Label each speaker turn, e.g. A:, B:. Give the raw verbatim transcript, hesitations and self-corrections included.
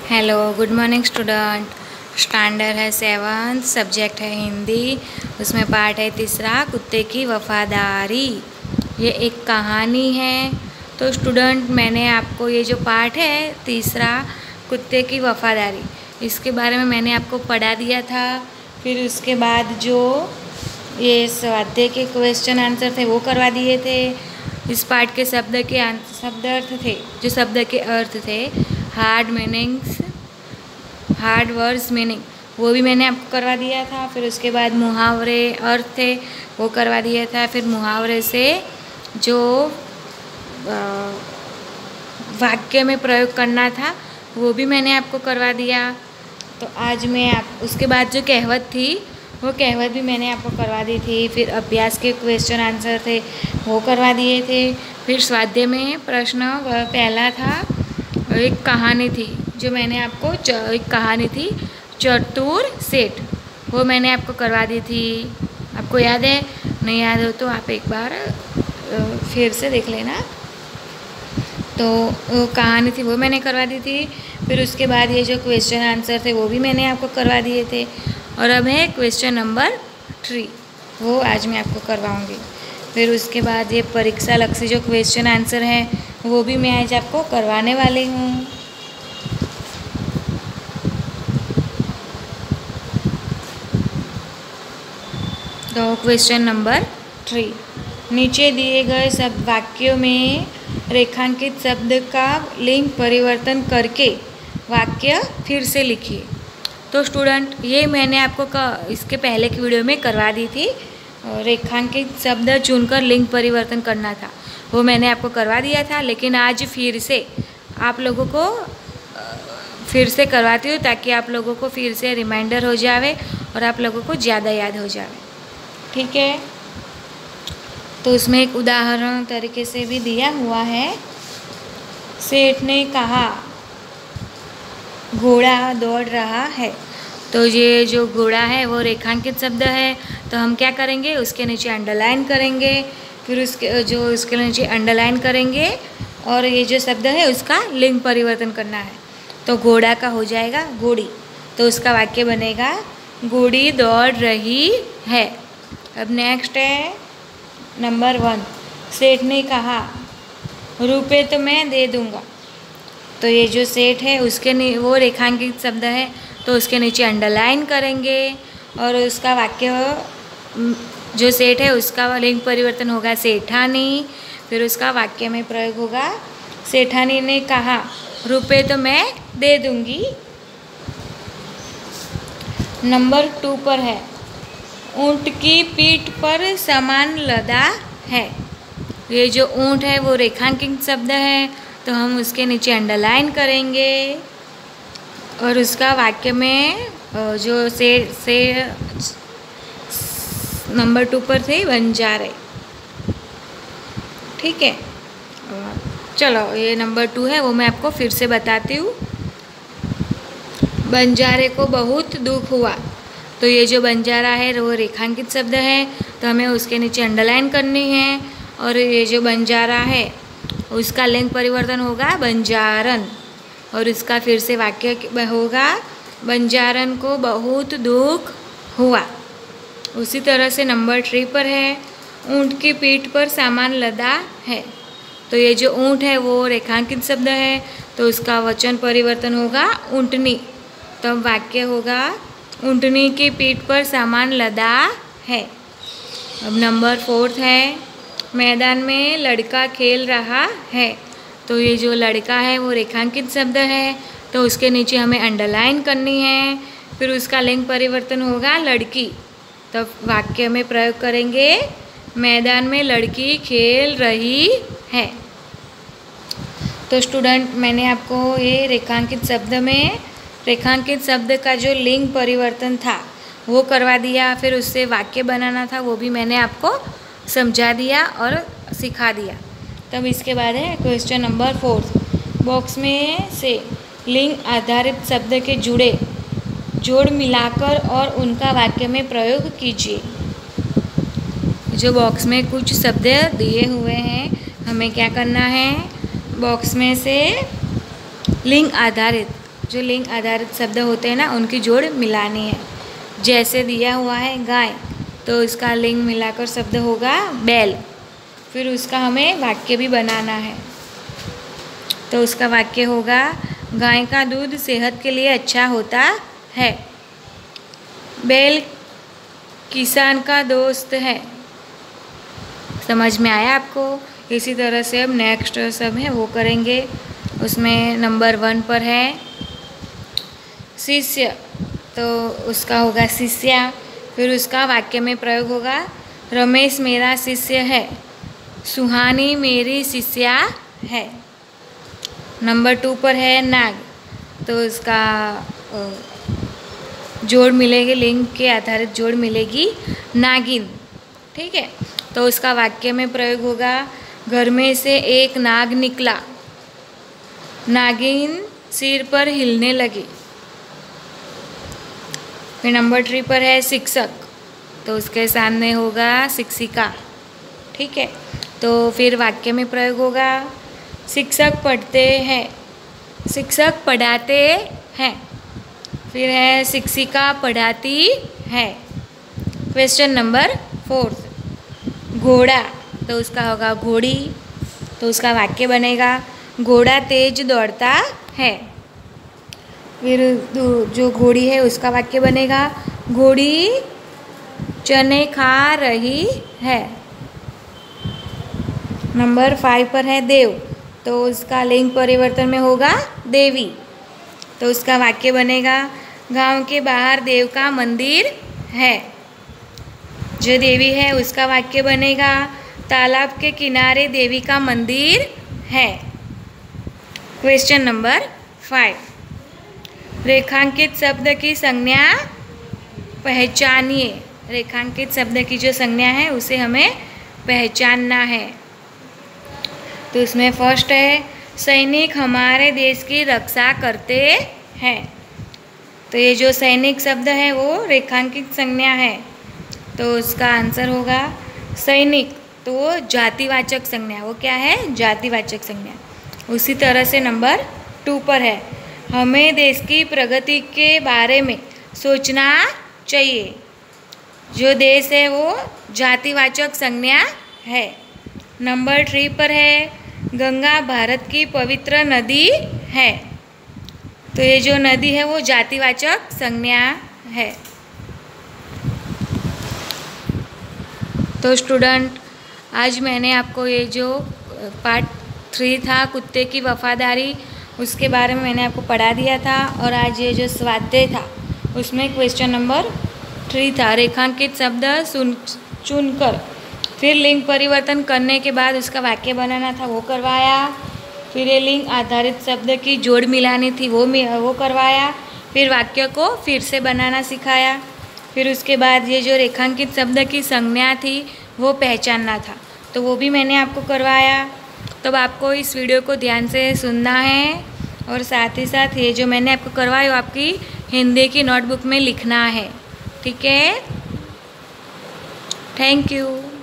A: Hello, good morning student. Standard है seven, subject है हिंदी। उसमें पार्ट है तीसरा, कुत्ते की वफादारी। ये एक कहानी है। तो स्टूडेंट, मैंने आपको ये जो पार्ट है तीसरा, कुत्ते की वफादारी, इसके बारे में मैंने आपको पढ़ा दिया था। फिर उसके बाद जो ये स्वाध्याय के क्वेश्चन आंसर थे वो करवा दिए थे। इस पार्ट के शब्द के शब्द अर्थ थे, जो शब्द के अर्थ थे, hard meanings, hard words meaning, वो भी मैंने आपको करवा दिया था। फिर उसके बाद मुहावरे अर्थ थे, वो करवा दिया था। फिर मुहावरे से जो वाक्य में प्रयोग करना था वो भी मैंने आपको करवा दिया। तो आज मैं आप उसके बाद जो कहावत थी वो कहावत भी मैंने आपको करवा दी थी। फिर अभ्यास के क्वेश्चन आंसर थे वो करवा दिए थे। फिर स्वाध्याय में प्रश्न वह पहला था, एक कहानी थी जो मैंने आपको एक कहानी थी चतुर सेठ, वो मैंने आपको करवा दी थी। आपको याद है? नहीं याद हो तो आप एक बार फिर से देख लेना। तो वो कहानी थी वो मैंने करवा दी थी। फिर उसके बाद ये जो क्वेश्चन आंसर थे वो भी मैंने आपको करवा दिए थे। और अब है क्वेश्चन नंबर थ्री, वो आज मैं आपको करवाऊँगी। फिर उसके बाद ये परीक्षा लक्ष्य जो क्वेश्चन आंसर हैं वो भी मैं आज आपको करवाने वाली हूँ। तो क्वेश्चन नंबर थ्री, नीचे दिए गए सब वाक्यों में रेखांकित शब्द का लिंग परिवर्तन करके वाक्य फिर से लिखिए। तो स्टूडेंट, ये मैंने आपको इसके पहले की वीडियो में करवा दी थी। रेखांकित शब्द चुनकर लिंग परिवर्तन करना था, वो मैंने आपको करवा दिया था। लेकिन आज फिर से आप लोगों को फिर से करवाती हूँ ताकि आप लोगों को फिर से रिमाइंडर हो जावे और आप लोगों को ज़्यादा याद हो जावे। ठीक है? तो उसमें एक उदाहरण तरीके से भी दिया हुआ है। सेठ ने कहा, घोड़ा दौड़ रहा है। तो ये जो घोड़ा है वो रेखांकित शब्द है, तो हम क्या करेंगे, उसके नीचे अंडरलाइन करेंगे। फिर उसके जो उसके नीचे अंडरलाइन करेंगे और ये जो शब्द है उसका लिंग परिवर्तन करना है। तो घोड़ा का हो जाएगा घोड़ी, तो उसका वाक्य बनेगा घोड़ी दौड़ रही है। अब नेक्स्ट है नंबर वन, सेठ ने कहा, रुपए तो मैं दे दूँगा। तो ये जो सेठ है उसके वो रेखांकित शब्द है, तो उसके नीचे अंडरलाइन करेंगे और उसका वाक्य जो सेठ है उसका लिंग परिवर्तन होगा सेठानी। फिर उसका वाक्य में प्रयोग होगा, सेठानी ने कहा, रुपए तो मैं दे दूँगी। नंबर टू पर है, ऊँट की पीठ पर सामान लदा है। ये जो ऊँट है वो रेखांकित शब्द है, तो हम उसके नीचे अंडरलाइन करेंगे और उसका वाक्य में जो से से नंबर टू पर थे बंजारे। ठीक है? चलो, ये नंबर टू है वो मैं आपको फिर से बताती हूँ। बंजारे को बहुत दुख हुआ। तो ये जो बंजारा है वो रेखांकित शब्द है, तो हमें उसके नीचे अंडरलाइन करनी है। और ये जो बंजारा है उसका लिंग परिवर्तन होगा बंजारन और इसका फिर से वाक्य होगा, बंजारन को बहुत दुख हुआ। उसी तरह से नंबर थ्री पर है, ऊँट की पीठ पर सामान लदा है। तो ये जो ऊँट है वो रेखांकित शब्द है, तो उसका वचन परिवर्तन होगा ऊँटनी। तो वाक्य होगा, ऊँटनी की पीठ पर सामान लदा है। अब नंबर फोर्थ है, मैदान में लड़का खेल रहा है। तो ये जो लड़का है वो रेखांकित शब्द है, तो उसके नीचे हमें अंडरलाइन करनी है। फिर उसका लिंग परिवर्तन होगा लड़की। तो वाक्य में प्रयोग करेंगे, मैदान में लड़की खेल रही है। तो स्टूडेंट, मैंने आपको ये रेखांकित शब्द में रेखांकित शब्द का जो लिंग परिवर्तन था वो करवा दिया। फिर उससे वाक्य बनाना था वो भी मैंने आपको समझा दिया और सिखा दिया। तब इसके बाद है क्वेश्चन नंबर फोर्थ, बॉक्स में से लिंग आधारित शब्द के जुड़े जोड़ मिलाकर और उनका वाक्य में प्रयोग कीजिए। जो बॉक्स में कुछ शब्द दिए हुए हैं, हमें क्या करना है, बॉक्स में से लिंग आधारित जो लिंग आधारित शब्द होते हैं ना, उनकी जोड़ मिलानी है। जैसे दिया हुआ है गाय, तो इसका लिंग मिलाकर शब्द होगा बैल। फिर उसका हमें वाक्य भी बनाना है। तो उसका वाक्य होगा, गाय का दूध सेहत के लिए अच्छा होता है। बैल किसान का दोस्त है। समझ में आया आपको? इसी तरह से अब नेक्स्ट सब है वो करेंगे। उसमें नंबर वन पर है शिष्य, तो उसका होगा शिष्या। फिर उसका वाक्य में प्रयोग होगा, रमेश मेरा शिष्य है, सुहानी मेरी शिष्या है। नंबर टू पर है नाग, तो उसका जोड़ मिलेगी, लिंग के आधारित जोड़ मिलेगी नागिन। ठीक है, तो उसका वाक्य में प्रयोग होगा, घर में से एक नाग निकला, नागिन सिर पर हिलने लगी। फिर नंबर थ्री पर है शिक्षक, तो उसके सामने होगा शिक्षिका। ठीक है, तो फिर वाक्य में प्रयोग होगा, शिक्षक पढ़ते हैं, शिक्षक पढ़ाते हैं। फिर है शिक्षिका पढ़ाती है। क्वेश्चन नंबर फोर्थ, घोड़ा, तो उसका होगा घोड़ी, तो उसका वाक्य बनेगा, घोड़ा तेज दौड़ता है। फिर जो घोड़ी है उसका वाक्य बनेगा, घोड़ी चने खा रही है। नंबर फाइव पर है देव, तो उसका लिंग परिवर्तन में होगा देवी, तो उसका वाक्य बनेगा, गांव के बाहर देव का मंदिर है। जो देवी है उसका वाक्य बनेगा, तालाब के किनारे देवी का मंदिर है। क्वेश्चन नंबर फाइव, रेखांकित शब्द की संज्ञा पहचानिए। रेखांकित शब्द की जो संज्ञा है उसे हमें पहचानना है। तो उसमें फर्स्ट है, सैनिक हमारे देश की रक्षा करते हैं। तो ये जो सैनिक शब्द है वो रेखांकित संज्ञा है, तो उसका आंसर होगा सैनिक। तो वो जातिवाचक संज्ञा, वो क्या है? जातिवाचक संज्ञा। उसी तरह से नंबर टू पर है, हमें देश की प्रगति के बारे में सोचना चाहिए। जो देश है वो जातिवाचक संज्ञा है। नंबर थ्री पर है, गंगा भारत की पवित्र नदी है। तो ये जो नदी है वो जातिवाचक संज्ञा है। तो स्टूडेंट, आज मैंने आपको ये जो पार्ट थ्री था कुत्ते की वफादारी, उसके बारे में मैंने आपको पढ़ा दिया था। और आज ये जो स्वाध्याय था उसमें क्वेश्चन नंबर थ्री था, रेखांकित शब्द सुन चुनकर फिर लिंग परिवर्तन करने के बाद उसका वाक्य बनाना था, वो करवाया। फिर ये लिंग आधारित शब्द की जोड़ मिलानी थी, वो वो करवाया। फिर वाक्य को फिर से बनाना सिखाया। फिर उसके बाद ये जो रेखांकित शब्द की संज्ञा थी वो पहचानना था, तो वो भी मैंने आपको करवाया। तब आपको इस वीडियो को ध्यान से सुनना है और साथ ही साथ ये जो मैंने आपको करवाया वो आपकी हिंदी की नोटबुक में लिखना है। ठीक है, थैंक यू।